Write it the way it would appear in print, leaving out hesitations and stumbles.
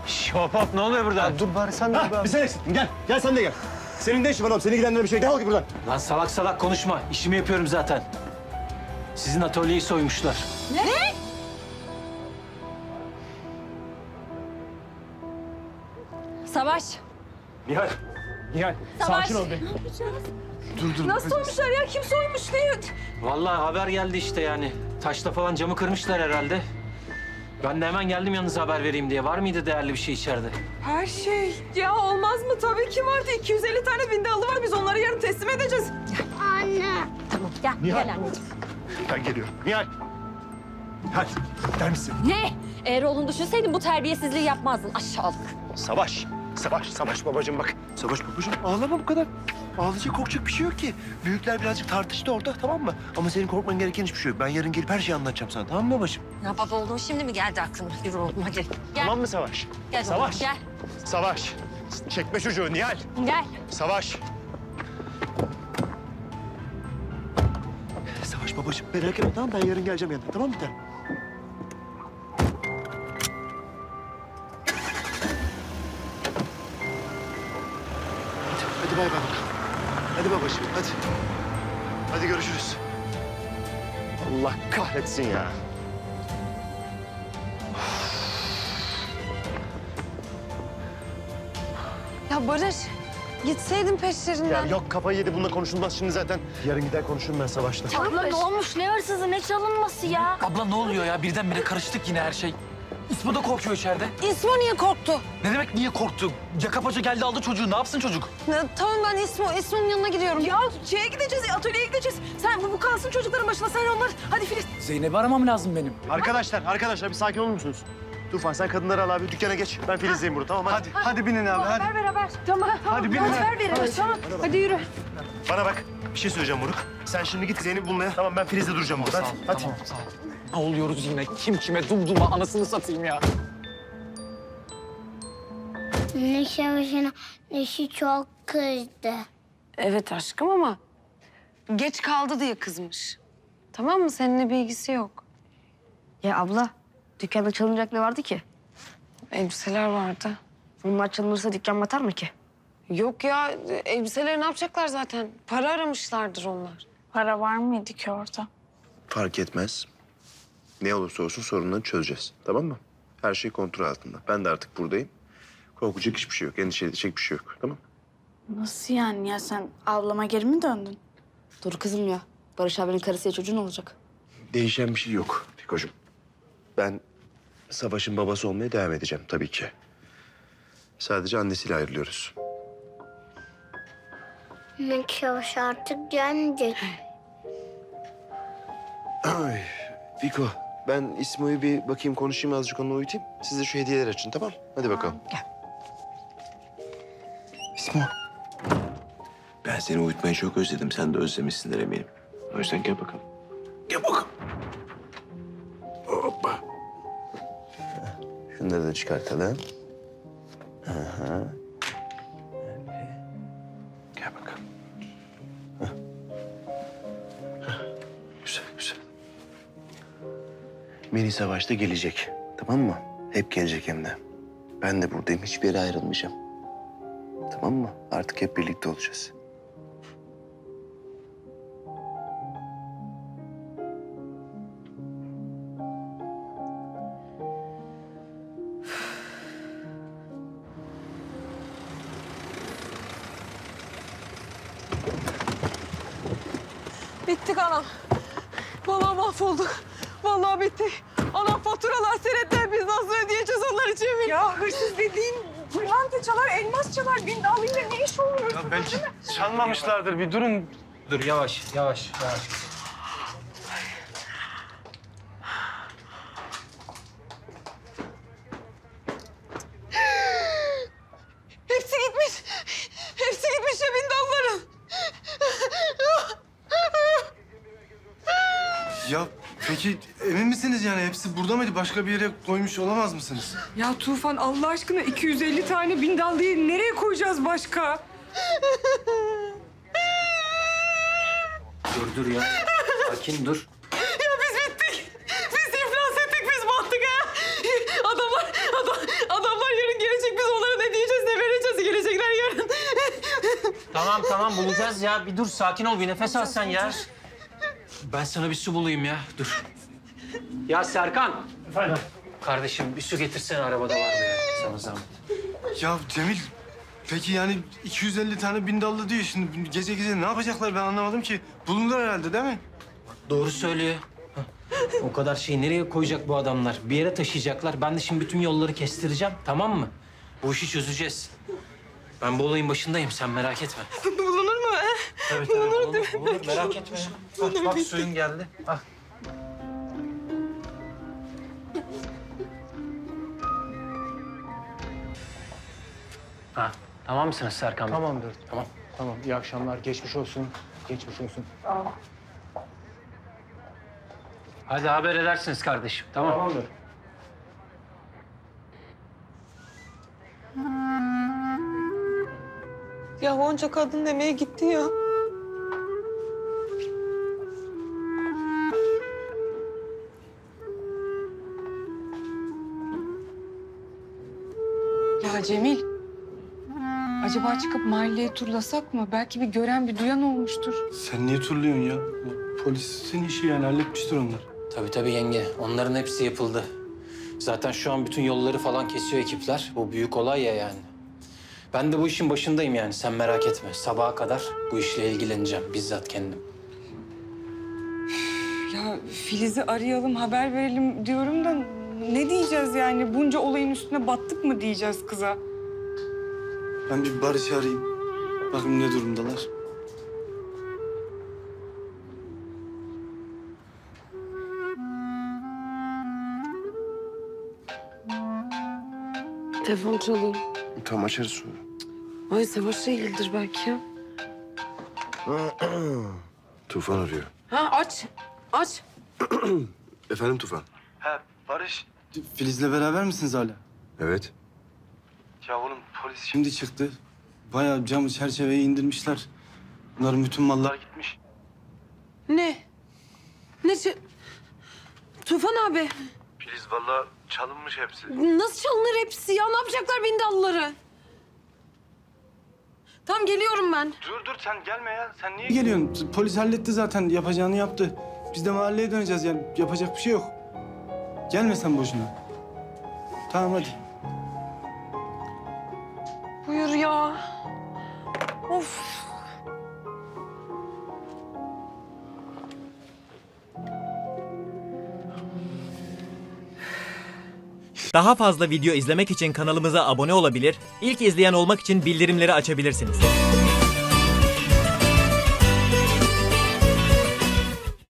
Hop hop, ne oluyor burada? Ya dur bari sen de. Bir sen eksiktin, gel. Gel sen de gel. Senin de işin var oğlum, seni ilgilendiren bir şey. Defol git buradan. Lan salak salak konuşma. İşimi yapıyorum zaten. Sizin atölyeyi soymuşlar. Ne? Savaş. Nihal. Nihal, Savaş. sakin ol be. Ne yapacağız? Dur. Nasıl soymuşlar ya? Kim soymuş diye? Vallahi haber geldi işte yani. Taşla falan camı kırmışlar herhalde. Ben de hemen geldim yalnız haber vereyim diye. Var mıydı değerli bir şey içeride? Her şey. Ya olmaz mı? Tabii ki vardı. 250 tane bindalı var. Biz onları yarın teslim edeceğiz. Tamam gel. Nihal. Gel anneciğim. Ben geliyorum. Nihal. Hadi, gider misin? Ne? Eğer oğlunu düşünseydin bu terbiyesizliği yapmazdın. Aşağılık. Savaş. Savaş babacığım bak. Savaş babacığım, ağlama bu kadar. Ağlayacak, korkacak bir şey yok ki. Büyükler birazcık tartıştı orada, tamam mı? Ama senin korkman gereken hiçbir şey yok. Ben yarın gelip her şeyi anlatacağım sana, tamam mı babacığım? Ya baba olduğun şimdi mi geldi aklına? Yürü oğlum hadi. Gel. Tamam mı Savaş? Gel oğlum, Savaş. gel. Savaş. Çekme çocuğu Nihal. Gel. Savaş. Savaş babacığım, merak etme tamam. Ben yarın geleceğim yanına, tamam mı bir tanem? Hadi bay bay. Hadi babacığım, hadi. Hadi görüşürüz. Allah kahretsin ya. Ya Barış, gitseydin peşlerinden. Ya yok kafayı yedi, bununla konuşulmaz şimdi zaten. Yarın gider konuşurum ben Savaş'la. Abla ne olmuş? Ne hırsızı, ne çalınması ya? Abla ne oluyor ya? Birdenbire karıştık yine her şey. İsmo da korkuyor içeride. İsmo niye korktu? Ne demek niye korktu? Yaka paça geldi aldı çocuğu. Ne yapsın çocuk? Tamam ben İsmo'nun yanına gidiyorum. Ya şeye gideceğiz, atölyeye gideceğiz. Sen bu kalsın çocukların başına, sen onlar. Hadi Filiz. Zeynep'i aramam lazım benim. Arkadaşlar bir sakin olur musunuz? Tufan sen kadınları al abi, dükkana geç. Ben Filiz'leyim burada, tamam mı? Hadi binin abi, hadi. Haber ver haber. Tamam. Hadi binin. Haber verelim. Tamam. Hadi yürü. Bana bak, bir şey söyleyeceğim Moruk. Sen şimdi git Zeynep'i bulmaya. Tamam ben Filiz'le duracağım burada. Hadi. Tamam sağ ol. Ne oluyoruz yine? Kim kime dumduma anasını satayım ya. Ne Savaş'ın eşi çok kızdı. Evet aşkım ama geç kaldı diye kızmış. Tamam mı? Seninle bir ilgisi yok. Ya abla, dükkanda çalınacak ne vardı ki? Elbiseler vardı. Bunlar çalınırsa dükkan batar mı ki? Yok ya, elbiseleri ne yapacaklar zaten? Para aramışlardır onlar. Para var mıydı ki orada? Fark etmez. Ne olursa olsun sorunları çözeceğiz. Tamam mı? Her şey kontrol altında. Ben de artık buradayım. Korkacak hiçbir şey yok. Endişe edecek bir şey yok. Tamam mı? Nasıl yani ya? Sen ablama geri mi döndün? Dur kızım ya. Barış abinin karısıya çocuğun olacak. Değişen bir şey yok Fiko'cum. Ben Savaş'ın babası olmaya devam edeceğim tabii ki. Sadece annesiyle ayrılıyoruz. Ne Savaş artık gelmeyecek. Ay Fiko, ben İsmo'yu bir bakayım, konuşayım azıcık, onu uyutayım. Siz de şu hediyeleri açın, tamam? Hadi bakalım. Gel. İsmo. Ben seni uyutmayı çok özledim. Sen de özlemişsindir eminim. O yüzden gel bakalım. Gel bakalım. Hoppa. Şunları da çıkartalım. Aha. Gel bakalım. Hah. Hah. Güzel. Mini Savaş da gelecek. Tamam mı? Hep gelecek hem de. Ben de buradayım. Hiçbir yere ayrılmayacağım. Tamam mı? Artık hep birlikte olacağız. Bittik anam. Vallahi mahvolduk. Vallahi bittik. Anam faturalar, senetler, biz nasıl ödeyeceğiz onlar için? Ya hırsız dediğin pırlanta çalar, elmas çalar. Bindallıyla ne iş olur? Ya belki çalmamışlardır, bir durun. Dur yavaş. Hepsi gitmiş. Hepsi gitmiş ya bindalların. Ya peki emin misiniz yani hepsi burada mıydı? Başka bir yere koymuş olamaz mısınız? Ya Tufan Allah aşkına 250 tane bindallıyı nereye koyacağız başka? Dur ya. Sakin dur. Ya biz bittik. Biz iflas ettik, biz battık ha. Adamlar yarın Tamam bulacağız ya. Bir dur sakin ol bir nefes al sen ya. Ben sana bir su bulayım ya. Dur. Ya Serkan. Efendim? Kardeşim bir su getirsene arabada var mı ya? Sana zahmet. Ya Cemil, peki yani 250 tane bindallı diyor şimdi. Gece gece ne yapacaklar ben anlamadım ki. Bulundular herhalde değil mi? Doğru söylüyor. Hah. O kadar şeyi nereye koyacak bu adamlar? Bir yere taşıyacaklar. Ben de şimdi bütün yolları kestireceğim. Tamam mı? Bu işi çözeceğiz. Ben bu olayın başındayım. Sen merak etme. Bulunur mu? Evet, bulunur. Merak etme. Bak suyun geldi. Ah. Ha, tamam mısınız Serkan Bey? Tamamdır. Tamam. Tamam, iyi akşamlar. Geçmiş olsun. Geçmiş olsun. Hadi haber edersiniz kardeşim. Tamam. Tamamdır. Ya onca kadın demeye gitti ya. Ya Cemil, acaba çıkıp mahalleyi turlasak mı? Belki bir gören, bir duyan olmuştur. Sen niye turluyorsun ya? Polisin işi yani halletmiştir onlar. Tabii yenge. Onların hepsi yapıldı. Zaten şu an bütün yolları falan kesiyor ekipler. Bu büyük olay ya yani. Ben de bu işin başındayım yani. Sen merak etme. Sabaha kadar bu işle ilgileneceğim bizzat kendim. Ya Filiz'i arayalım, haber verelim diyorum da ne diyeceğiz yani? Bunca olayın üstüne battık mı diyeceğiz kıza? Ben bir Barış'ı arayayım. Bakın ne durumdalar. Telefon çalıyor. Tamam açarız sonra. Ay Savaş değildir belki ya. Tufan arıyor. Ha aç. Efendim Tufan? He Barış. Filiz'le beraber misiniz hala? Evet. Ya oğlum polis şimdi çıktı. Bayağı camı çerçeveyi indirmişler. Bunların bütün mallar gitmiş. Ne? Tufan abi. Filiz vallahi çalınmış hepsi. Nasıl çalınır hepsi ya? Ne yapacaklar bindalları? Tam geliyorum ben. Dur sen gelme ya. Sen niye geliyorsun? Polis halletti zaten. Yapacağını yaptı. Biz de mahalleye döneceğiz yani. Yapacak bir şey yok. Gelme sen boşuna. Tamam hadi. Buyur ya. Of. Daha fazla video izlemek için kanalımıza abone olabilir, ilk izleyen olmak için bildirimleri açabilirsiniz.